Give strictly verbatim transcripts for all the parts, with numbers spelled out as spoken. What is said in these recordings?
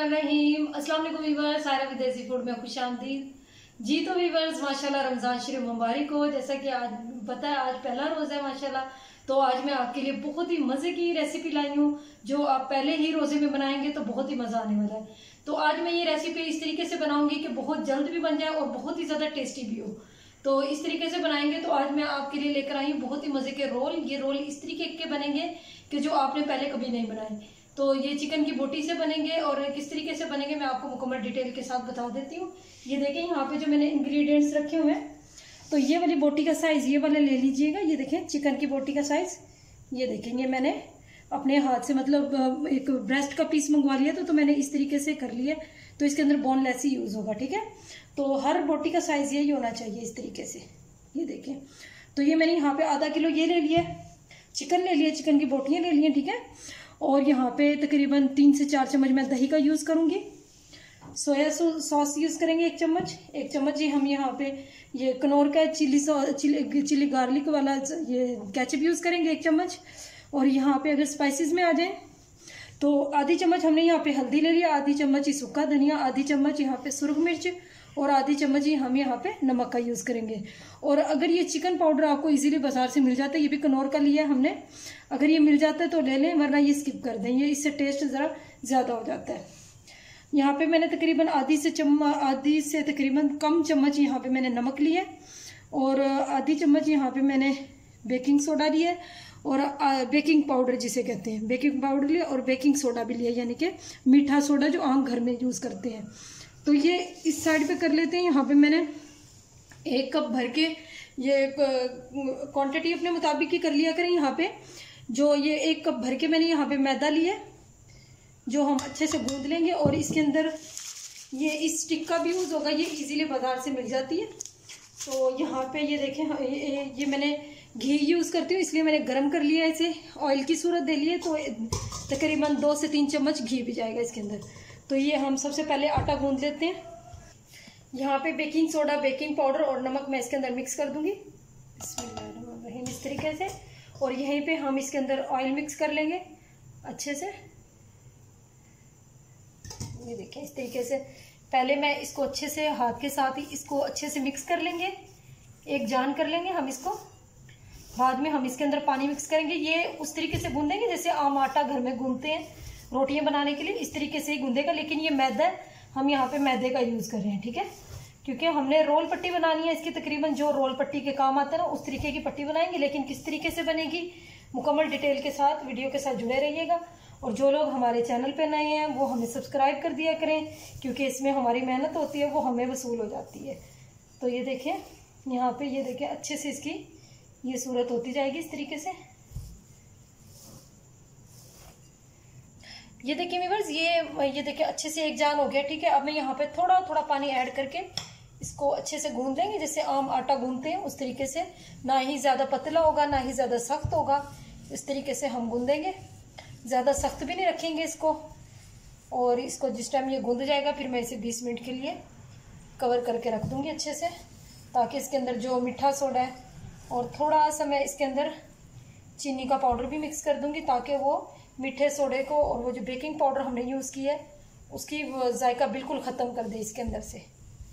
बिस्मिल्लाहिर्रहमानिर्रहीम। अस्सलाम वालेकुम वीवर्स, सारा विदेशी फूड में खुश आमदीद जी। तो वीवर्स माशाल्लाह रमज़ान शरीफ मुबारक हो। जैसा कि आज पता है आज पहला रोज़ा है माशाल्लाह, तो आज मैं आपके लिए बहुत ही मज़े की रेसिपी लाई हूँ जो आप पहले ही रोज़े में बनाएंगे तो बहुत ही मज़ा आने वाला है। तो आज मैं ये रेसिपी इस तरीके से बनाऊंगी कि बहुत जल्द भी बन जाए और बहुत ही ज़्यादा टेस्टी भी हो। तो इस तरीके से बनाएंगे तो आज मैं आपके लिए लेकर आई हूँ बहुत ही मज़े के रोल। ये रोल इस तरीके के बनेंगे कि जो आपने पहले कभी नहीं बनाए। तो ये चिकन की बोटी से बनेंगे और किस तरीके से बनेंगे मैं आपको मुकम्मल डिटेल के साथ बता देती हूँ। ये देखें यहाँ पे जो मैंने इंग्रेडिएंट्स रखे हुए हैं, तो ये वाली बोटी का साइज़ ये वाला ले लीजिएगा। ये देखें चिकन की बोटी का साइज़, ये देखेंगे मैंने अपने हाथ से मतलब एक ब्रेस्ट का पीस मंगवा लिया था, तो मैंने इस तरीके से कर लिया। तो इसके अंदर बोनलेस ही यूज़ होगा, ठीक है। तो हर बोटी का साइज़ यही होना चाहिए इस तरीके से। ये देखें, तो ये मैंने यहाँ पे आधा किलो ये ले लिया, चिकन ले लिया, चिकन की बोटियाँ ले ली, ठीक है। और यहाँ पे तकरीबन तीन से चार चम्मच मैं दही का यूज़ करूँगी। सोया सॉस यूज़ करेंगे एक चम्मच। एक चम्मच ही हम यहाँ पे ये कनौर का chilli sauce chilli chilli garlic वाला ये केचप यूज़ करेंगे एक चम्मच। और यहाँ पे अगर स्पाइसेस में आ जाए तो आधी चम्मच हमने यहाँ पे हल्दी ले लिया, आधी चम्मच ही सूखा धनिया, आधी चम्मच यहाँ पे सुरख मिर्च और आधी चम्मच ही हम यहाँ पे नमक का यूज़ करेंगे। और अगर ये चिकन पाउडर आपको इजीली बाजार से मिल जाता है, ये भी कनौर का लिया हमने, अगर ये मिल जाता है तो ले लें, वरना ये स्किप कर दें, ये इससे टेस्ट ज़रा ज़्यादा हो जाता है। यहाँ पे मैंने तकरीबन आधी से चम्मच आधी से तकरीबन कम चम्मच यहाँ पे मैंने नमक लिया और आधी चम्मच यहाँ पे मैंने बेकिंग सोडा लिया और बेकिंग पाउडर जिसे कहते हैं, बेकिंग पाउडर लिया और बेकिंग सोडा भी लिया, यानी कि मीठा सोडा जो आम घर में यूज़ करते हैं। तो ये इस साइड पे कर लेते हैं। यहाँ पे मैंने एक कप भर के ये क्वांटिटी अपने मुताबिक ही कर लिया करें। यहाँ पे जो ये एक कप भर के मैंने यहाँ पे मैदा लिया जो हम अच्छे से गूंद लेंगे और इसके अंदर ये इस स्टिक का भी यूज़ होगा, ये इजीली बाजार से मिल जाती है। तो यहाँ पे ये देखें, ये, ये मैंने घी यूज़ करती हूँ इसलिए मैंने गरम कर लिया, इसे ऑयल की सूरत दे लिए, तो तकरीबन दो से तीन चम्मच घी भी जाएगा इसके अंदर। तो ये हम सबसे पहले आटा गूंद लेते हैं। यहाँ पे बेकिंग सोडा, बेकिंग पाउडर और नमक मैं इसके अंदर मिक्स कर दूंगी इस तरीके से। और यहीं पे हम इसके अंदर ऑयल मिक्स कर लेंगे अच्छे से। ये देखें इस तरीके से पहले मैं इसको अच्छे से हाथ के साथ ही इसको अच्छे से मिक्स कर लेंगे, एक जान कर लेंगे हम इसको। बाद में हम इसके अंदर पानी मिक्स करेंगे। ये उस तरीके से गूंदेंगे जैसे आम आटा घर में गूंदते हैं रोटियां बनाने के लिए, इस तरीके से ही गूंदेगा। लेकिन ये मैदा हम यहाँ पे मैदे का यूज़ कर रहे हैं, ठीक है, क्योंकि हमने रोल पट्टी बनानी है इसकी, तकरीबन जो रोल पट्टी के काम आता है ना उस तरीके की पट्टी बनाएंगे। लेकिन किस तरीके से बनेगी मुकम्मल डिटेल के साथ वीडियो के साथ जुड़े रहिएगा। और जो लोग हमारे चैनल पे नए हैं वो हमें सब्सक्राइब कर दिया करें, क्योंकि इसमें हमारी मेहनत होती है वो हमें वसूल हो जाती है। तो ये देखें यहाँ पे, ये देखें अच्छे से इसकी ये सूरत होती जाएगी इस तरीके से। ये देखिए व्यूअर्स, ये ये देखिए अच्छे से एक जान हो गया, ठीक है। अब मैं यहाँ पे थोड़ा थोड़ा पानी ऐड करके इसको अच्छे से गूंद लेंगे जैसे आम आटा गूंदते हैं उस तरीके से। ना ही ज़्यादा पतला होगा ना ही ज़्यादा सख्त होगा, इस तरीके से हम गूंदेंगे। ज़्यादा सख्त भी नहीं रखेंगे इसको। और इसको जिस टाइम ये गूंद जाएगा फिर मैं इसे बीस मिनट के लिए कवर करके रख दूँगी अच्छे से, ताकि इसके अंदर जो मीठा सोडा है और थोड़ा सा मैं इसके अंदर चीनी का पाउडर भी मिक्स कर दूँगी, ताकि वो मीठे सोडे को और वो जो बेकिंग पाउडर हमने यूज़ किया है उसकी जायका बिल्कुल ख़त्म कर दे इसके अंदर से।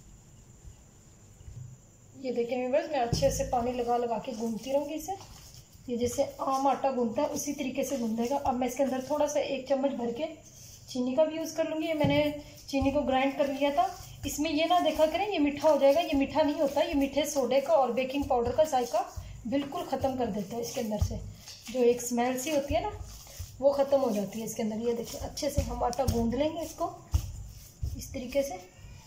ये देखिए व्यूअर्स, मैं अच्छे से पानी लगा लगा के गूंदती रहूँगी इसे। ये जैसे आम आटा गूंदता है उसी तरीके से गूंदेगा। अब मैं इसके अंदर थोड़ा सा एक चम्मच भर के चीनी का भी यूज़ कर लूँगी। ये मैंने चीनी को ग्राइंड कर लिया था। इसमें ये ना देखा करें ये मीठा हो जाएगा, ये मीठा नहीं होता, ये मीठे सोडे का और बेकिंग पाउडर का जायका बिल्कुल ख़त्म कर देता है इसके अंदर से। जो एक स्मेल सी होती है ना वो ख़त्म हो जाती है इसके अंदर। ये देखिए अच्छे से हम आटा गूंद लेंगे इसको इस तरीके से।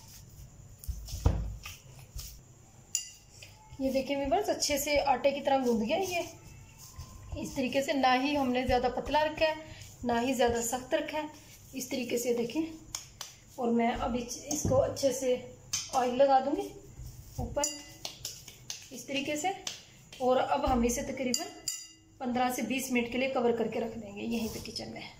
ये देखिए व्यूअर्स, अच्छे से आटे की तरह गूंद गया ये इस तरीके से। ना ही हमने ज़्यादा पतला रखा है ना ही ज़्यादा सख्त रखा है, इस तरीके से देखें। और मैं अब इसको अच्छे से ऑयल लगा दूंगी ऊपर इस तरीके से। और अब हम इसे तकरीबन पंद्रह से बीस मिनट के लिए कवर करके रख देंगे यहीं पे किचन में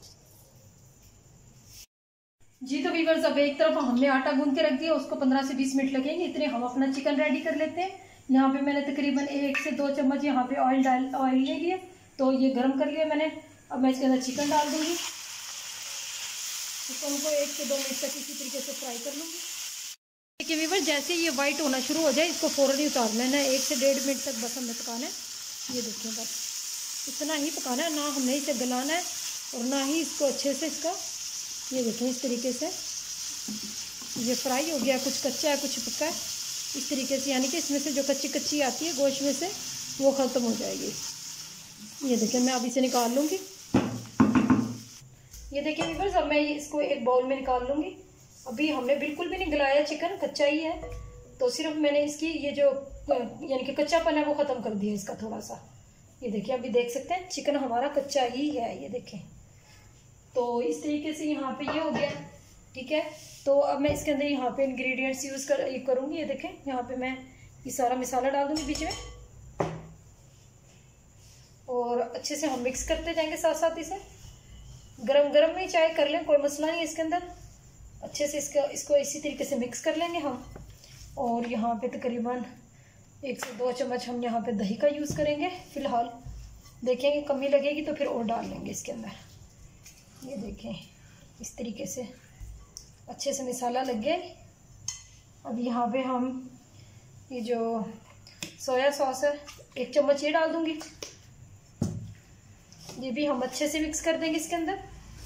जी। तो व्यूअर्स, अब एक तरफ हमने आटा गूंद के रख दिया, उसको पंद्रह से बीस मिनट लगेंगे, इतने हम अपना चिकन रेडी कर लेते हैं। यहाँ पे मैंने तकरीबन एक से दो चम्मच यहाँ पे ऑयल डाल ऑयल ले लिया, तो ये गर्म कर लिया मैंने। अब मैं इसके अंदर चिकन डाल दूंगी। चिकन को एक से दो मिनट तक इसी तरीके से फ्राई कर लूँगी। देखिए व्यूअर्स, जैसे ये वाइट होना शुरू हो जाए इसको फ़ौरन ही उतारना है ना, एक से डेढ़ मिनट तक बस हमें पकाना है। ये देखिए बस इतना ही पकाना है, ना हमने इसे गलाना है और ना ही इसको अच्छे से इसका, ये देखें इस तरीके से ये फ्राई हो गया, कुछ कच्चा है कुछ पक्का है इस तरीके से, यानी कि इसमें से जो कच्ची कच्ची आती है गोश्त में से वो ख़त्म हो जाएगी। ये देखिए मैं अब इसे निकाल लूँगी। ये देखिए व्यूअर्स, अब मैं इसको एक बाउल में निकाल लूँगी। अभी हमने बिल्कुल भी नहीं गलाया, चिकन कच्चा ही है, तो सिर्फ मैंने इसकी ये जो यानी कि कच्चापन है वो ख़त्म कर दिया इसका थोड़ा सा। ये देखिए अभी देख सकते हैं चिकन हमारा कच्चा ही है, ये देखें। तो इस तरीके से यहाँ पे ये हो गया, ठीक है। तो अब मैं इसके अंदर यहाँ पे इंग्रेडिएंट्स यूज़ कर ये करूँगी। ये देखें यहाँ पे मैं ये सारा मसाला डाल दूँगी बीच में और अच्छे से हम मिक्स करते जाएंगे साथ साथ इसे। गरम गरम में चाहे कर लें, कोई मसला नहीं है इसके अंदर। अच्छे से इसका इसको इसी तरीके से मिक्स कर लेंगे हम। और यहाँ पे तकरीबन एक से दो चम्मच हम यहाँ पे दही का यूज़ करेंगे फ़िलहाल। देखेंगे कमी लगेगी तो फिर और डाल लेंगे इसके अंदर। ये देखें इस तरीके से अच्छे से मसाला लग गया। अब यहाँ पे हम ये जो सोया सॉस है एक चम्मच ये डाल दूँगी, ये भी हम अच्छे से मिक्स कर देंगे इसके अंदर।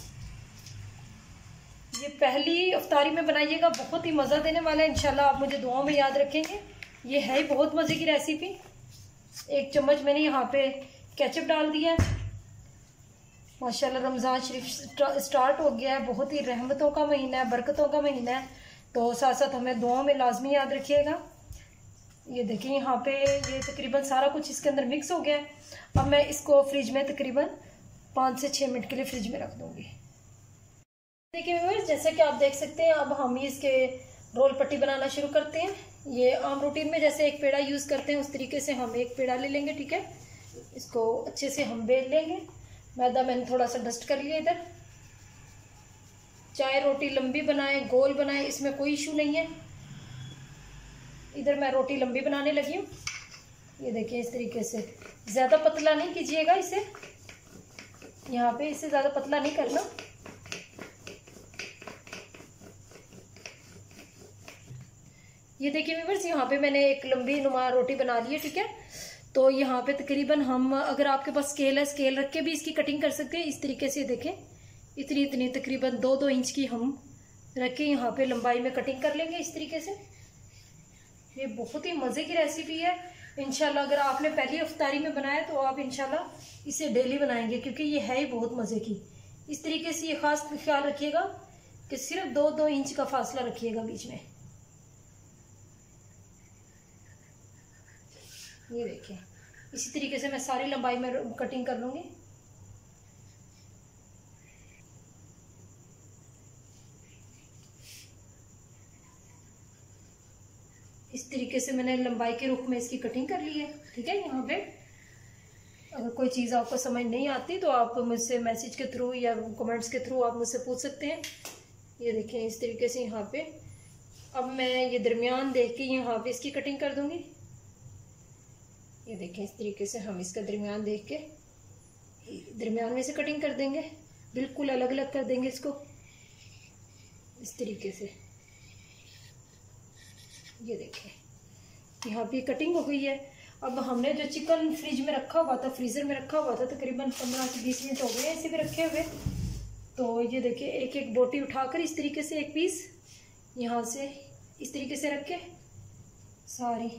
ये पहली अफ्तारी में बनाइएगा, बहुत ही मज़ा देने वाला है इंशाल्लाह। आप मुझे दुआओं में याद रखेंगे, ये है ही बहुत मज़े की रेसिपी। एक चम्मच मैंने यहाँ पे केचप डाल दिया है। माशाल्लाह रमज़ान शरीफ स्टार्ट हो गया है, बहुत ही रहमतों का महीना है, बरकतों का महीना है, तो साथ साथ हमें दुआओं में लाजमी याद रखिएगा। ये देखिए यहाँ पे ये तकरीबन सारा कुछ इसके अंदर मिक्स हो गया है। अब मैं इसको फ्रिज में तकरीबन पाँच से छः मिनट के लिए फ्रिज में रख दूँगी। देखिए व्यूअर्स, जैसे कि आप देख सकते हैं अब हम इसके रोल पट्टी बनाना शुरू करते हैं। ये आम रूटीन में जैसे एक पेड़ा यूज़ करते हैं उस तरीके से हम एक पेड़ा ले लेंगे, ठीक है। इसको अच्छे से हम बेल लेंगे। मैदा मैंने थोड़ा सा डस्ट कर लिया इधर। चाहे रोटी लंबी बनाएं गोल बनाएं, इसमें कोई इशू नहीं है। इधर मैं रोटी लंबी बनाने लगी हूँ। ये देखिए इस तरीके से, ज़्यादा पतला नहीं कीजिएगा इसे, यहाँ पे इसे ज़्यादा पतला नहीं करना। ये देखिए व्यूअर्स, यहाँ पे मैंने एक लंबी नुमा रोटी बना ली है, ठीक है। तो यहाँ पे तकरीबन हम, अगर आपके पास स्केल है, स्केल रख के भी इसकी कटिंग कर सकते हैं इस तरीके से। देखें इतनी इतनी तकरीबन दो दो इंच की हम रख के यहाँ पे लंबाई में कटिंग कर लेंगे इस तरीके से। ये बहुत ही मज़े की रेसिपी है इंशाल्लाह। अगर आपने पहली अफ्तारी में बनाया तो आप इंशाल्लाह इसे डेली बनाएंगे, क्योंकि ये है ही बहुत मज़े की। इस तरीके से ये ख़ास ख्याल रखिएगा कि सिर्फ दो दो इंच का फासला रखिएगा बीच में। ये देखिए इसी तरीके से मैं सारी लंबाई में कटिंग कर लूँगी। इस तरीके से मैंने लंबाई के रुख में इसकी कटिंग कर ली है, ठीक है। यहाँ पे अगर कोई चीज़ आपको समझ नहीं आती तो आप मुझसे मैसेज के थ्रू या कमेंट्स के थ्रू आप मुझसे पूछ सकते हैं। ये देखें इस तरीके से यहाँ पे अब मैं ये दरमियान देख के यहाँ पे इसकी कटिंग कर दूँगी। ये देखें इस तरीके से हम इसका दरमियान देख के दरमियान में से कटिंग कर देंगे, बिल्कुल अलग अलग कर देंगे इसको इस तरीके से। ये देखें यहाँ पे कटिंग हो गई है। अब हमने जो चिकन फ्रिज में रखा हुआ था, फ्रीज़र में रखा हुआ था, तकरीबन पंद्रह से बीस मिनट हो गए हैं इसे भी रखे हुए। तो ये देखिए एक एक बोटी उठाकर इस तरीके से एक पीस यहाँ से इस तरीके से रख के सारी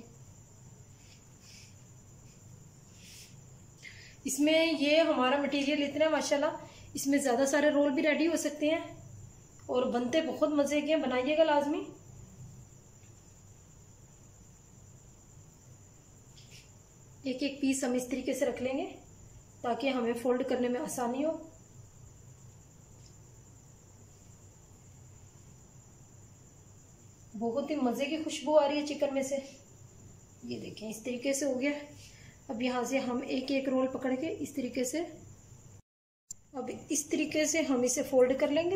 इसमें, ये हमारा मटेरियल इतना माशाल्लाह, इसमें ज़्यादा सारे रोल भी रेडी हो सकते हैं और बनते बहुत मज़े के हैं। बनाइएगा लाजमी। एक एक पीस हम इस तरीके से रख लेंगे ताकि हमें फोल्ड करने में आसानी हो। बहुत ही मज़े की खुशबू आ रही है चिकन में से। ये देखें इस तरीके से हो गया। अब यहाँ से हम एक एक रोल पकड़ के इस तरीके से, अब इस तरीके से हम इसे फोल्ड कर लेंगे।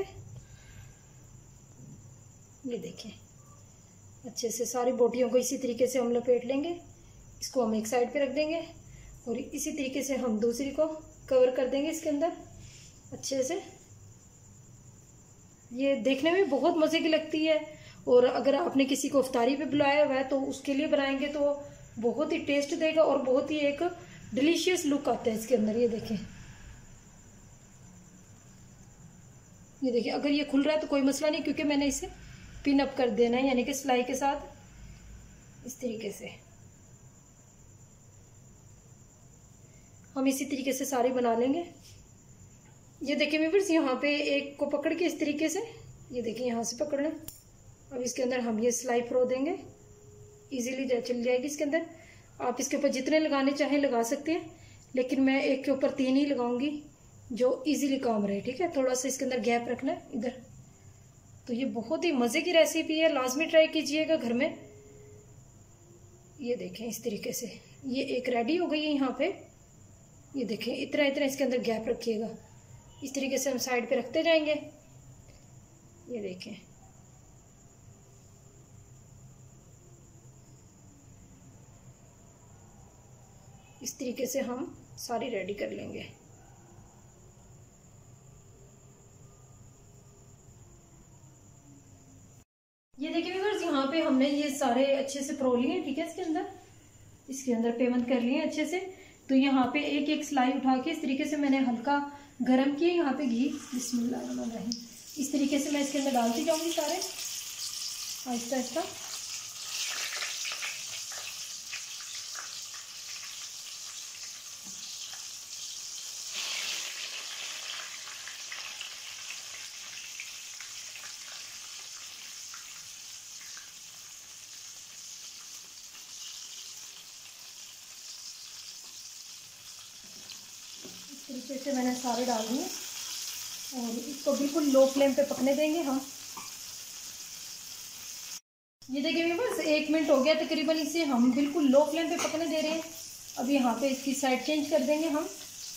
ये देखें अच्छे से सारी बोटियों को इसी तरीके से हम लपेट लेंगे। इसको हम एक साइड पे रख देंगे और इसी तरीके से हम दूसरी को कवर कर देंगे इसके अंदर अच्छे से। ये देखने में बहुत मज़े की लगती है। और अगर आपने किसी को इफ्तारी पे बुलाया हुआ है तो उसके लिए बनाएंगे तो बहुत ही टेस्ट देगा और बहुत ही एक डिलीशियस लुक आता है इसके अंदर। ये देखें, ये देखिए, अगर ये खुल रहा है तो कोई मसला नहीं, क्योंकि मैंने इसे पिन अप कर देना है, यानी कि सिलाई के साथ इस तरीके से। हम इसी तरीके से सारे बना लेंगे। ये देखिए व्यूअर्स, यहाँ पे एक को पकड़ के इस तरीके से, ये देखिए यहाँ से पकड़ना। अब इसके अंदर हम ये सिलाई फ्रो देंगे, इजीली चल जाएगी इसके अंदर। आप इसके ऊपर जितने लगाने चाहें लगा सकते हैं, लेकिन मैं एक के ऊपर तीन ही लगाऊंगी जो इजीली काम रहे, ठीक है। थोड़ा सा इसके अंदर गैप रखना है इधर। तो ये बहुत ही मज़े की रेसिपी है, लाजमी ट्राई कीजिएगा घर में। ये देखें इस तरीके से, ये एक रेडी हो गई है यहाँ पे। ये देखें, इतना इतना इसके अंदर गैप रखिएगा। इस तरीके से हम साइड पे रखते जाएंगे। ये देखें, इस तरीके से हम सारी रेडी कर लेंगे। ये देखिए व्यूअर्स, यहाँ पे हमने ये सारे अच्छे से प्रो लिए, ठीक है। इसके अंदर इसके अंदर पेमेंट कर लिए अच्छे से। तो यहाँ पे एक एक सिलाई उठा के इस तरीके से मैंने हल्का गरम किया यहाँ पे घी, बिस्मिल्लाह, इस तरीके से मैं इसके अंदर डालती जाऊंगी सारे आहिस्ता आहिस्ता। तरीके से मैंने सारे डाल दिए और इसको बिल्कुल लो फ्लेम पे पकने देंगे हम। ये देखिए बस एक मिनट हो गया तकरीबन, इसे हम बिल्कुल लो फ्लेम पे पकने दे रहे हैं। अब यहाँ पे इसकी साइड चेंज कर देंगे हम।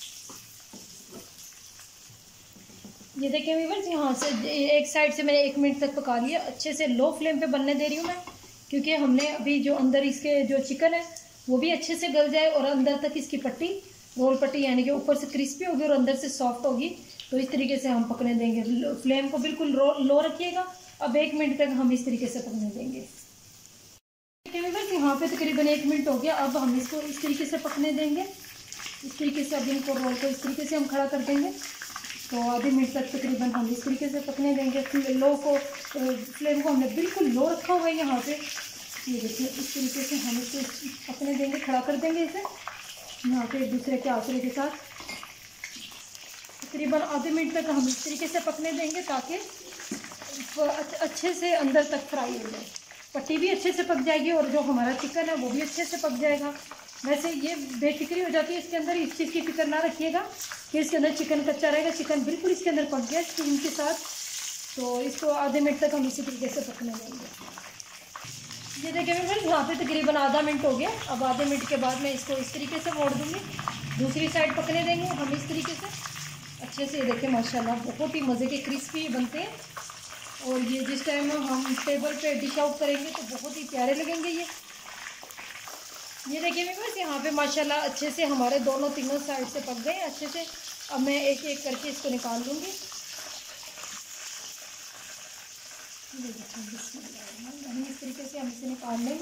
ये देखिए व्यूअर्स, यहाँ से एक साइड से मैंने एक मिनट तक पका लिया, अच्छे से लो फ्लेम पे बनने दे रही हूँ मैं, क्योंकि हमने अभी जो अंदर इसके जो चिकन है वो भी अच्छे से गल जाए और अंदर तक इसकी पट्टी, गोल पट्टी, यानी कि ऊपर से क्रिस्पी होगी और अंदर से सॉफ्ट होगी। तो इस तरीके से हम पकने देंगे। फ्लेम को बिल्कुल लो रखिएगा। अब एक मिनट तक हम इस तरीके से पकने देंगे। यहाँ पे तकरीबन एक मिनट हो गया। अब हम इसको इस तरीके से पकने देंगे, इस तरीके से। अब इनको रोल को इस तरीके से हम खड़ा कर देंगे। तो आधे मिनट तक तकरीबन हम इस तरीके से पकने देंगे। लो को फ्लेम को हमने बिल्कुल लो रखा हुआ है यहाँ पे। ये देखिए, इस तरीके से हम इसको पकने देंगे, खड़ा कर देंगे इसे यहाँ पे एक दूसरे के आंचड़े के साथ। तकरीबन आधे मिनट तक हम इस तरीके से पकने देंगे ताकि अच्छे से अंदर तक फ्राई हो जाए। पट्टी भी अच्छे से पक जाएगी और जो हमारा चिकन है वो भी अच्छे से पक जाएगा। वैसे ये बेफिक्री हो जाती है इसके अंदर, इस चीज़ की फिक्र ना रखिएगा कि इसके अंदर चिकन कच्चा रहेगा। चिकन बिल्कुल इसके अंदर पक गया स्टीम के साथ। तो इसको आधे मिनट तक हम इसी तरीके से पकने देंगे। ये देखिए फ्रेंड्स, यहाँ पे तकरीबन आधा मिनट हो गया। अब आधे मिनट के बाद मैं इसको इस तरीके से मोड़ दूँगी, दूसरी साइड पकने देंगे हम इस तरीके से अच्छे से। ये देखिए माशाल्लाह बहुत ही मज़े के क्रिस्पी बनते हैं और ये जिस टाइम हम टेबल पे डिश आउट करेंगे तो बहुत ही प्यारे लगेंगे ये। ये देखिए व्यूअर्स, यहाँ पे माशाल्लाह अच्छे से हमारे दोनों तीनों साइड से पक गए अच्छे से। अब मैं एक एक करके इसको निकाल लूँगी। इस तरीके से हम इसे निकाल लेंगे।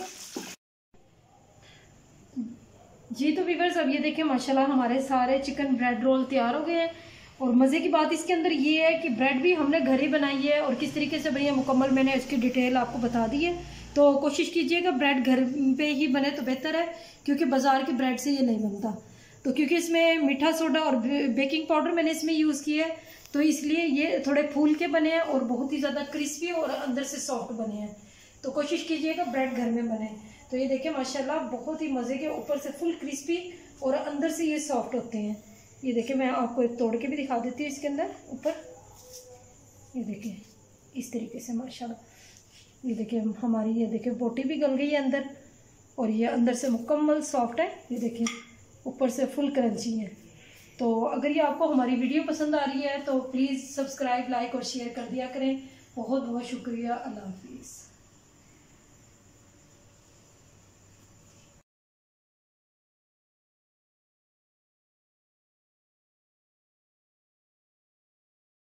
जी तो व्यूअर्स, अब ये देखिए माशाल्लाह हमारे सारे चिकन ब्रेड रोल तैयार हो गए हैं। और मज़े की बात इसके अंदर ये है कि ब्रेड भी हमने घर ही बनाई है और किस तरीके से बनी है मुकम्मल मैंने इसकी डिटेल आपको बता दी है। तो कोशिश कीजिएगा ब्रेड घर पे ही बने तो बेहतर है, क्योंकि बाज़ार की ब्रेड से ये नहीं बनता। तो क्योंकि इसमें मीठा सोडा और बेकिंग पाउडर मैंने इसमें यूज़ किया है, तो इसलिए ये थोड़े फूल के बने हैं और बहुत ही ज़्यादा क्रिस्पी और अंदर से सॉफ्ट बने हैं। तो कोशिश कीजिएगा ब्रेड घर में बने। तो ये देखिए माशाल्लाह बहुत ही मज़े के, ऊपर से फुल क्रिस्पी और अंदर से ये सॉफ्ट होते हैं। ये देखिए मैं आपको एक तोड़ के भी दिखा देती हूँ इसके अंदर ऊपर। ये देखिए इस तरीके से माशाल्लाह। ये देखिए हमारी, ये देखिए बोटी भी गल गई है अंदर और ये अंदर से मुकम्मल सॉफ्ट है। ये देखिए ऊपर से फुल क्रंची है। तो अगर ये आपको हमारी वीडियो पसंद आ रही है तो प्लीज़ सब्सक्राइब, लाइक और शेयर कर दिया करें। बहुत बहुत शुक्रिया। अल्लाह हाफिज़।